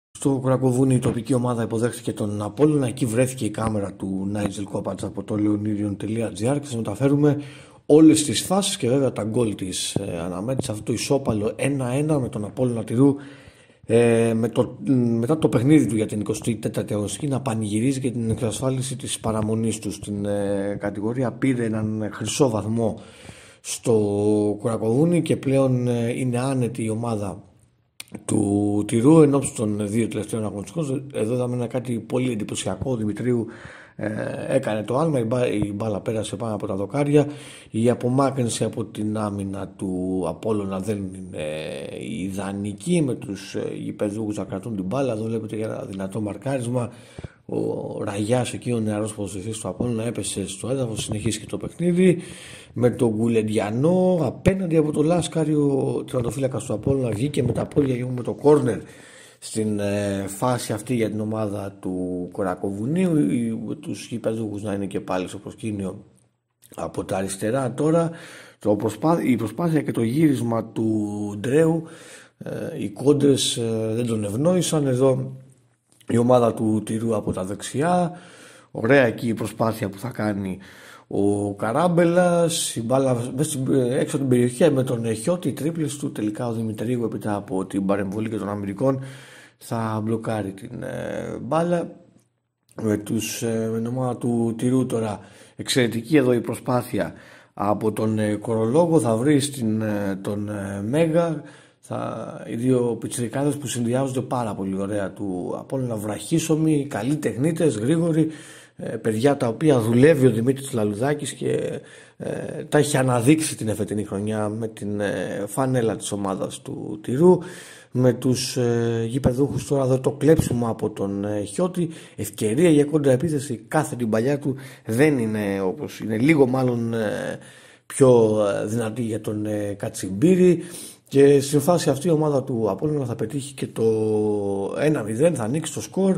Στο Κουρακοβούνι η τοπική ομάδα υποδέχτηκε τον Απόλλωνα. Εκεί βρέθηκε η κάμερα του Νάιτζελ Κόπατς από το leonirion.gr και θα μεταφέρουμε όλες τις φάσεις και βέβαια τα γκολ της αναμέτρησης. Αυτό το ισόπαλο 1-1 με τον Απόλλωνα Τυρού μετά το παιχνίδι του για την 24η αγωνιστική να πανηγυρίζει και την εξασφάλιση της παραμονής του στην κατηγορία. Πήρε έναν χρυσό βαθμό στο Κουρακοβούνι και πλέον είναι άνετη η ομάδα του Τυρού ενώπιση των δύο τελευταίων αγωνιστικών. Εδώ είδαμε ένα κάτι πολύ εντυπωσιακό. Ο Δημητρίου έκανε το άλμα, η μπάλα πέρασε πάνω από τα δοκάρια. Η απομάκρυνση από την άμυνα του Απόλλωνα δεν είναι ιδανική, με τους γηπεδούχους να κρατούν την μπάλα. Εδώ βλέπετε για ένα δυνατό μαρκάρισμα. Ο Ραγιάς, εκεί ο νεαρός ποδοσφαιριστής του Απόλλωνα, έπεσε στο έδαφος, συνεχίστηκε το παιχνίδι με τον Γκουλεντιανό απέναντι από το Λάσκαρη. Ο τερματοφύλακας του Απόλλωνα βγήκε με τα πόδια με το κόρνερ στην φάση αυτή για την ομάδα του Κορακοβουνίου. Τους γηπεδούχους να είναι και πάλι στο προσκήνιο από τα αριστερά. Τώρα η προσπάθεια και το γύρισμα του Ντρέου, οι κόντρες δεν τον ευνόησαν. Εδώ η ομάδα του Τυρού από τα δεξιά, ωραία εκεί η προσπάθεια που θα κάνει ο Καράμπελας, η μπάλα έξω από την περιοχή με τον Χιώτη, τρίπλες του. Τελικά ο Δημητρίου έπειτα από την παρεμβολή και των Αμερικών θα μπλοκάρει την μπάλα. Με την ομάδα του Τυρού τώρα εξαιρετική εδώ η προσπάθεια από τον Κορολόγο, θα βρει τον Μέγα. Οι δύο πιτσιρικάδες που συνδυάζονται πάρα πολύ ωραία του Απόλλωνα, βραχίσωμοι, καλοί τεχνίτες, γρήγοροι, παιδιά τα οποία δουλεύει ο Δημήτρης Λαλουδάκης και τα έχει αναδείξει την εφετινή χρονιά με την φανέλα της ομάδας του Τυρού. Με τους γηπεδούχους τώρα εδώ το κλέψιμο από τον Χιώτη, ευκαιρία για κόντρα επίθεση, κάθε την παλιά του δεν είναι όπως είναι, λίγο μάλλον πιο δυνατή για τον Κατσιμπήρη. Και στην φάση αυτή η ομάδα του Απόλλωνα θα πετύχει και το 1-0, θα ανοίξει το σκορ.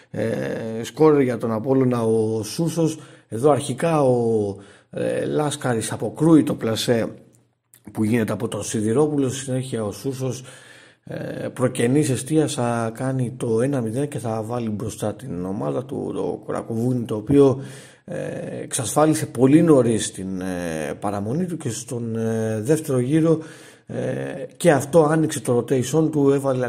Σκορ για τον Απόλλωνα ο Σούσος. Εδώ αρχικά ο Λάσκαρης αποκρούει το πλασέ που γίνεται από τον Σιδηρόπουλο. Συνέχεια ο Σούσος προκαινής εστίας θα κάνει το 1-0 και θα βάλει μπροστά την ομάδα του, το Κορακοβούνι, το οποίο εξασφάλισε πολύ νωρίς την παραμονή του και στον δεύτερο γύρο και αυτό άνοιξε το rotation του, έβαλε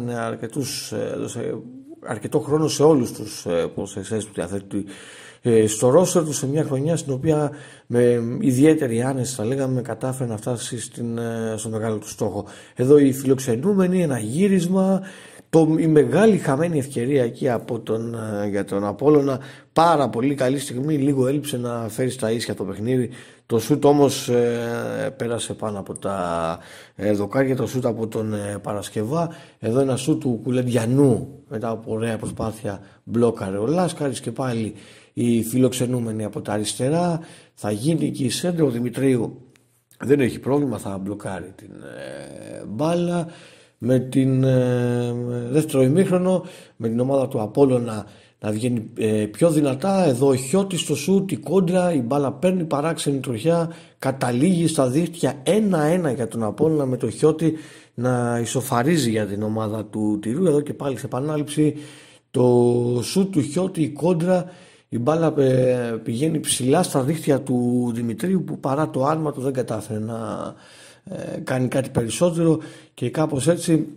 αρκετό χρόνο σε όλους τους ποδοσφαιριστές που διαθέτει στο ρόστερ του, σε μια χρονιά στην οποία με ιδιαίτερη άνεση θα λέγαμε κατάφερε να φτάσει στο μεγάλο του στόχο. Εδώ οι φιλοξενούμενοι, ένα γύρισμα, η μεγάλη χαμένη ευκαιρία εκεί για τον Απόλλωνα, πάρα πολύ καλή στιγμή, λίγο έλειψε να φέρει στα ίσια το παιχνίδι. Το σούτ όμως πέρασε πάνω από τα δοκάρια, το σούτ από τον Παρασκευά. Εδώ ένα σούτ του Κουλεντιανού μετά από ωραία προσπάθεια μπλόκαρε ο Λάσκαρης και πάλι οι φιλοξενούμενοι από τα αριστερά. Θα γίνει και η σέντρα, ο Δημητρίου δεν έχει πρόβλημα, θα μπλοκάρει την μπάλα. Με την δεύτερο ημίχρονο, με την ομάδα του Απόλλωνα να βγαίνει πιο δυνατά. Εδώ ο Χιώτης στο σούτ, η κόντρα, η μπάλα παίρνει παράξενη τροχιά, καταλήγει στα δίχτυα 1-1 για τον Απόλλωνα, με το Χιώτη να ισοφαρίζει για την ομάδα του Τυρού. Εδώ και πάλι σε επανάληψη το σούτ του Χιώτη, η κόντρα, η μπάλα πηγαίνει ψηλά στα δίχτυα του Δημητρίου, που παρά το άλμα του δεν κατάφερε να κάνει κάτι περισσότερο και κάπως έτσι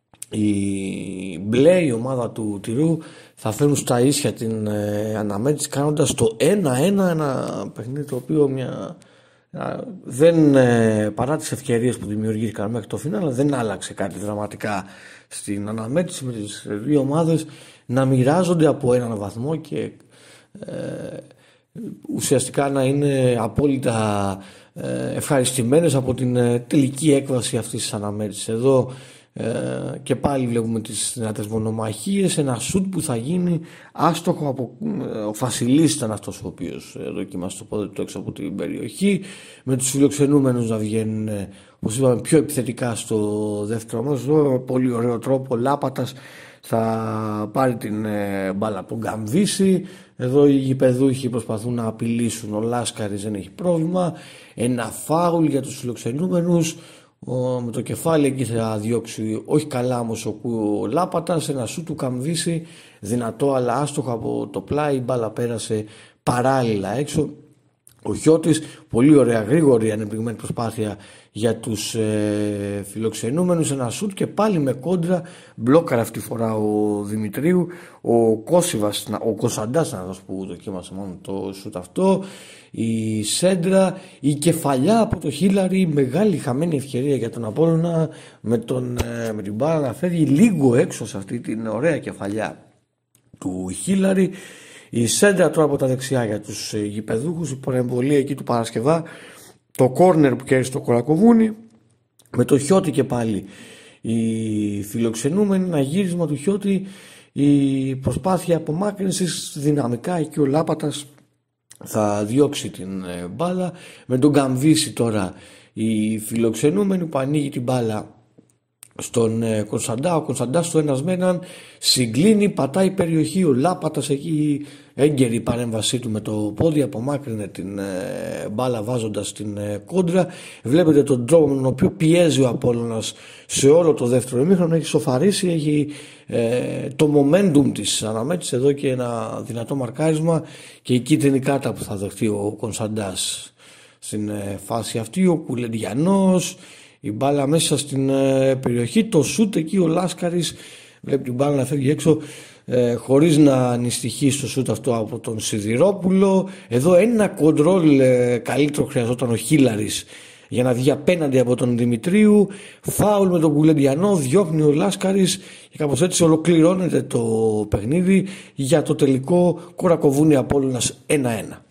η ομάδα του Τυρού θα φέρουν στα ίσια την αναμέτρηση, κάνοντας το 1-1, ένα παιχνίδι το οποίο δεν, παρά τις ευκαιρίες που δημιουργήθηκαν μέχρι το φινάλε, δεν άλλαξε κάτι δραματικά στην αναμέτρηση, με τις δύο ομάδες να μοιράζονται από έναν βαθμό και ουσιαστικά να είναι απόλυτα ευχαριστημένες από την τελική έκβαση αυτής της αναμέτρησης. Εδώ και πάλι βλέπουμε τις δυνατές μονομαχίες, ένα σουτ που θα γίνει άστοχο από ο Φασιλής, ήταν αυτός ο οποίος δοκίμασε το πόδι του έξω από την περιοχή, με τους φιλοξενούμενους να βγαίνουν, όπως είπαμε, πιο επιθετικά στο δεύτερο μέρος. Με πολύ ωραίο τρόπο Λάπατας θα πάρει την μπάλα από τον Γκαμβίση. Εδώ οι γηπεδούχοι προσπαθούν να απειλήσουν, ο Λάσκαρης δεν έχει πρόβλημα, ένα φάουλ για τους φιλοξενούμενους. Με το κεφάλι εκεί θα διώξει, όχι καλά όμως ο Λάπατας, ένα σου του Καμβίση, δυνατό αλλά άστοχο από το πλάι, η μπάλα πέρασε παράλληλα έξω. Ο Χιώτης, πολύ ωραία γρήγορη ανεπτυγμένη προσπάθεια για τους φιλοξενούμενους, ένα σουτ και πάλι με κόντρα, μπλόκαρε αυτή τη φορά ο Δημητρίου, ο Κωνσταντάς που δοκίμασε μόνο το σουτ αυτό, η σέντρα, η κεφαλιά από το Χίλαρη, μεγάλη χαμένη ευκαιρία για τον Απόλλωνα με την μπάλα να φεύγει λίγο έξω σε αυτή την ωραία κεφαλιά του Χίλαρη. Η σέντρα τώρα από τα δεξιά για τους γηπεδούχους, η παρεμβολή εκεί του Παρασκευά, το κόρνερ που κέρδισε το Κορακοβούνι, με το Χιώτη και πάλι οι φιλοξενούμενοι, ένα γύρισμα του Χιώτη, η προσπάθεια απομάκρυνσης, δυναμικά εκεί ο Λάπατας θα διώξει την μπάλα, με τον Καμβίση τώρα οι φιλοξενούμενοι που ανοίγει την μπάλα στον Κωνσταντά, ο Κωνσταντάς στο ένας με έναν συγκλίνει, πατάει περιοχή, ο Λάπατας εκεί έγκαιρη η παρέμβασή του με το πόδι, απομάκρυνε την μπάλα βάζοντας την κόντρα. Βλέπετε τον τρόπο με τον οποίο πιέζει ο Απόλλωνας σε όλο το δεύτερο ημίχρονο, έχει σοφαρίσει, έχει το momentum της αναμέτρησης, εδώ και ένα δυνατό μαρκάρισμα και η κίτρινη κάρτα που θα δεχτεί ο Κωνσταντάς στην φάση αυτή, ο Κουλεντιανός, η μπάλα μέσα στην περιοχή, το σούτ εκεί ο Λάσκαρης βλέπει την μπάλα να φεύγει έξω χωρίς να ανιστοιχεί στο σούτ αυτό από τον Σιδηρόπουλο. Εδώ ένα κοντρόλ καλύτερο χρειαζόταν ο Χίλαρης για να βγει απέναντι από τον Δημητρίου, φάουλ με τον Κουλεντιανό, διώχνει ο Λάσκαρης και κάπως έτσι ολοκληρώνεται το παιχνίδι για το τελικό Κορακοβούνι Απόλλωνας 1-1.